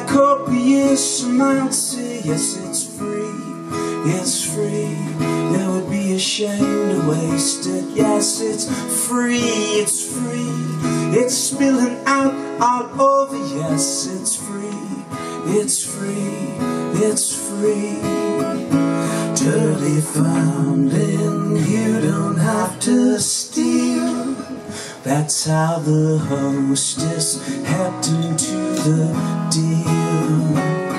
There copious amounts, yes, it's free, it's free. It would be a shame to waste it. Yes, it's free, it's free. It's spilling out all over. Yes, it's free, it's free, it's free. Dirty fountain, you don't have to steal. That's how the hostess helped into the deal.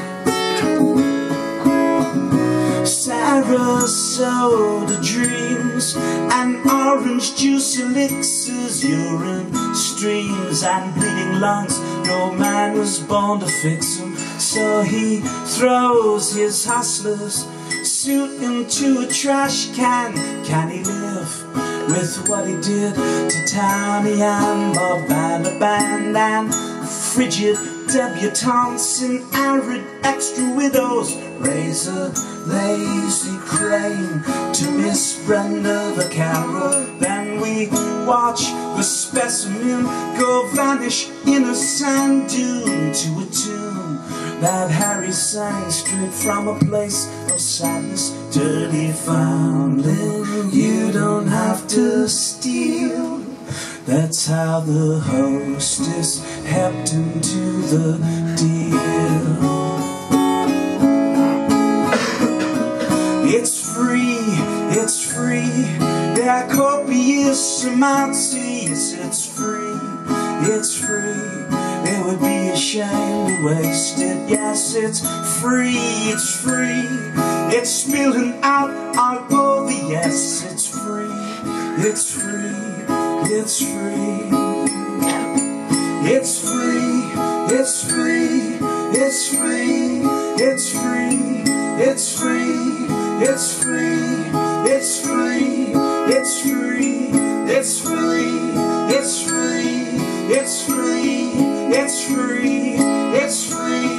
Sarasota dreams and orange juice elixirs, urine streams and bleeding lungs. No man was born to fix them, so he throws his hustler's suit into a trash can. Can he live with what he did to Townie and Bob Band and frigid debutantes and arid extra widows? Razor lazy crane to Miss Brenda Vaccaro. Then we watch the specimen go vanish in a sand dune to a tune that Harry sang straight from a place of sadness. Dirty fountain, you don't have to steal. That's how the hostess helped into the deal. It's free, it's free. There are copious amounts. Yes, it's free, it's free. It would be a shame to waste it. Yes, it's free, it's free. It's spilling out all over. Yes, it's free, it's free, it's free. It's free, it's free, it's free, it's free, it's free, it's free, it's free, it's free, it's free, it's free, it's free, it's free, it's free.